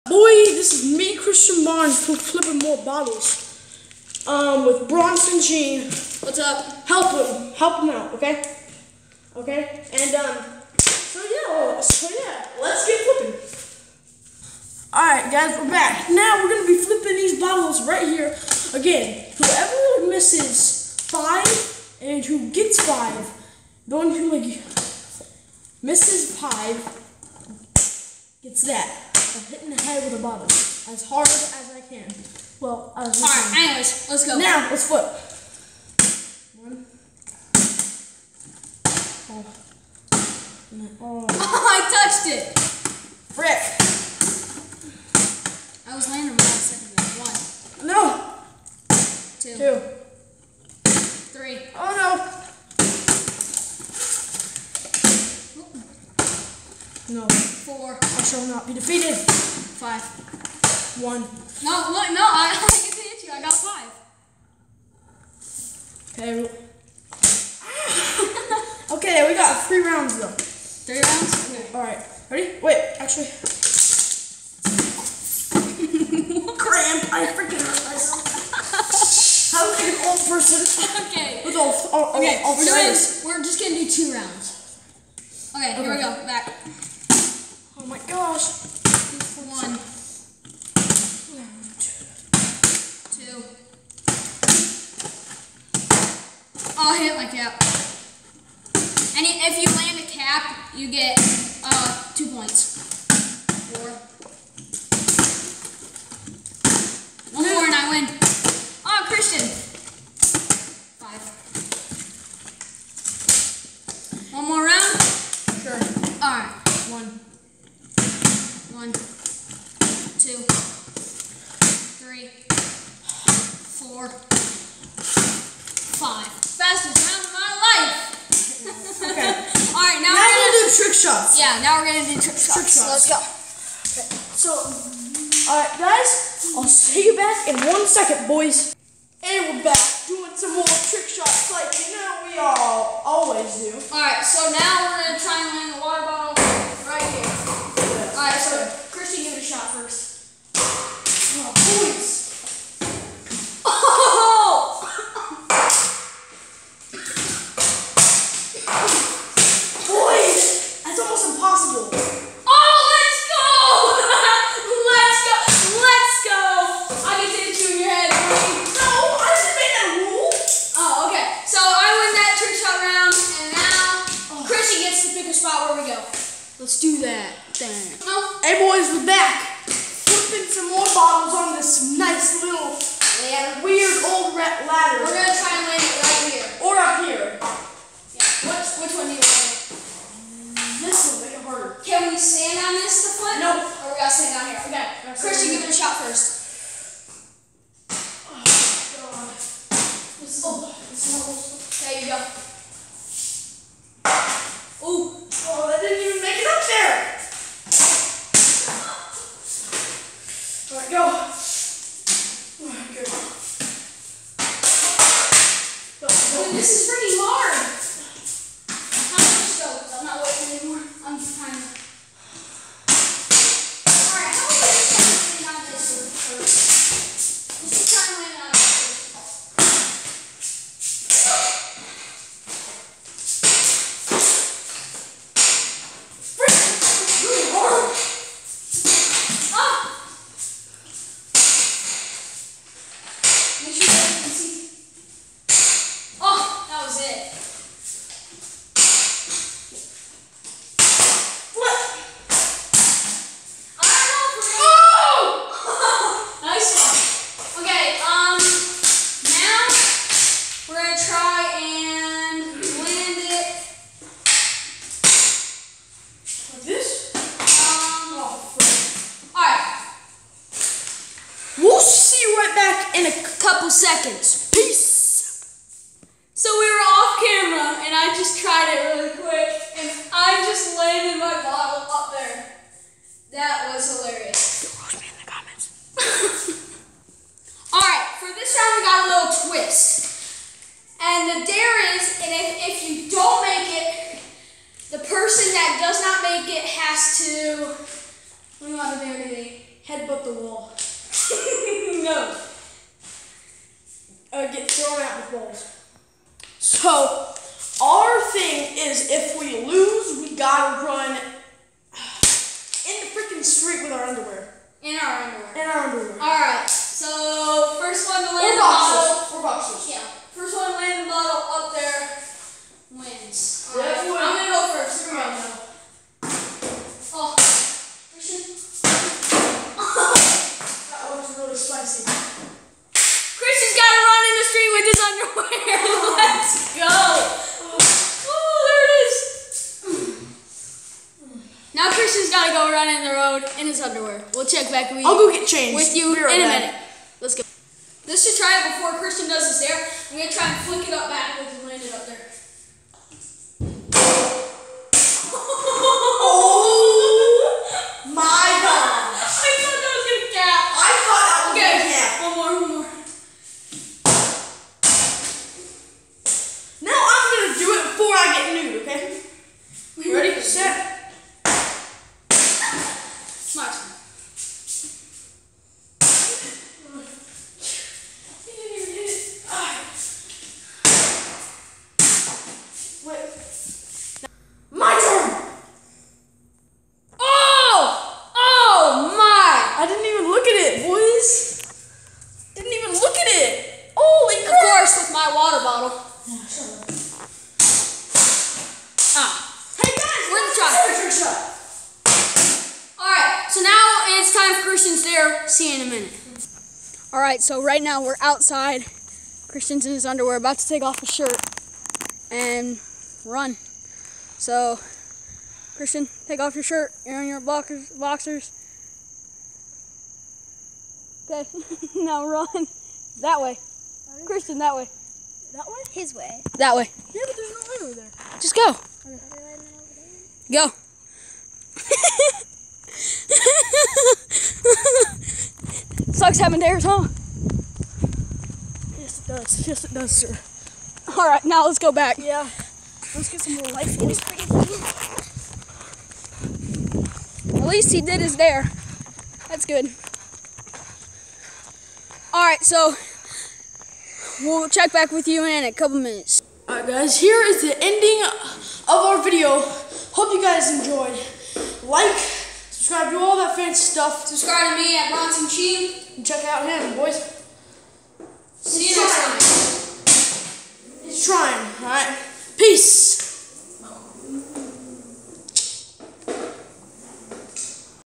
Boy, this is me, Christian Barnes, flipping more bottles. With Bronson Gene. What's up? Help him out, okay? Okay? And, so yeah, let's get flipping. Alright, guys, we're back. Now we're gonna be flipping these bottles right here. Again, whoever misses 5 and who gets 5, the one who, misses 5 gets that. I'm hitting the head with a bottle as hard as I can. Well, alright, anyways, let's go. Now, let's flip. 1. Oh. I touched it. Frick. I was landing right second. 1. No. 2. 3. Oh no. No. 4. I shall not be defeated. 5. 1. No, look, no, I get to hit you. I got 5. Okay. Okay, we got 3 rounds though. 3 rounds? Okay. Alright. Ready? Wait, actually. Cramp. I freaking hurt myself. How can an old person? Okay. With Okay, we're just gonna do 2 rounds. Okay, here we go. Back. Oh my gosh. 1. 2. Oh, I hit my cap. And if you land a cap, you get 2 points. 4. 1 more and I win. Oh, Christian. 5. 1 more round? Sure. Alright. 1. 1, 2, 3, 4, 5. Fastest round of my life. Okay. Alright, now we're we're gonna do trick shots. Yeah, now we're gonna do trick shots. Let's go. Okay. So, alright, guys, I'll see you back in 1 second, boys. And we're back doing some more trick shots, like we all always do. Alright, so now we're gonna try and land the water bottle right here. Alright, so Christian, give it a shot first. Oh, boys. Oh! Boys, that's almost impossible. Oh, let's go! Let's go! Let's go! I can hit you in your head. No, I just made that rule. Oh, okay. So I win that trick shot round, and now Christian gets to pick a spot where we go. Let's do that thing. Hey, boys, we're back. Flipping some more bottles on this nice little weird old ladder. We're gonna try and land it right here. Or up here. Yeah. Which one do you want? This one, make it harder. Can we stand on this to flip? No. Or we gotta stand down here? Okay. Christian, give it a shot first. Oh, God. There you go. Ooh. Oh, that didn't even make it up there. All right, go. All right, good. Dude, this is pretty hard. I'm just go. I'm not waiting anymore. I'm trying to. Alright, how are we just trying to land on this first? Let's just try and land on this It's really hard. Ah! Make sure you can see. Oh, that was it. Flip. I don't know if we're gonna... Nice one. Okay, now we're gonna try and land it. Like this? Alright. We'll see you right back in a Couple seconds. peace. So we were off camera and I just tried it really quick and I just landed my bottle up there. That was hilarious. Roast me in the comments. Alright, for this round we got a little twist. And the dare is, and if you don't make it, the person that does not make it has to, what do you want to do? Head headbutt the wall. No. Get thrown out with balls. So, our thing is if we lose, we gotta run in the freaking street with our underwear. In our underwear. In our underwear. Alright, so first one to land Or the bottle. boxers. Or boxers. Yeah. First one to land the bottle up there wins. Alright, That's I'm what- gonna go first. Here we go. Alright, Oh, Christian. that was really spicy. Christian's gotta run in the street with his underwear. Let's go. Oh, there it is. Now Christian's gotta go run in the road in his underwear. We'll check back I'll go get changed. with you Be right in a back. minute. Let's go. Let's just try it before Christian does this there. I'm gonna try and flick it up backwards and land it up there. Oh my god! I thought that was gonna cap. I thought that was Okay, yeah. one more. Now I'm gonna do it before I get nude, okay? Ready, set. Smart. You didn't even hit it. Wait. My turn! Oh my! I didn't even look at it, boys. Didn't even look at it. Holy Of crap! course, with my water bottle. Yeah, shut up. Ah. Hey guys, We're in the let's shot. do a trick shot. Alright, so now it's time for Christian's there. See you in a minute. Alright, so right now we're outside. Christian's in his underwear, about to take off his shirt and run. So, Christian, take off your shirt. You're in your boxers. Okay, now run. That way. Christian, that way. That way? His way. That way. Yeah, but there's no way over there. Just go. Go. Sucks having dares, huh? Yes, it does. Yes, it does, sir. Alright, now let's go back. Yeah. Let's get some more life in this freaking thing. At least he did his dare. That's good. Alright, so we'll check back with you in a couple minutes. Alright guys, here is the ending of our video. Hope you guys enjoyed. Like, subscribe, do all that fancy stuff. Subscribe to me at Bronson Cheam. And check out him, boys. See you next time. He's trying, alright? Peace.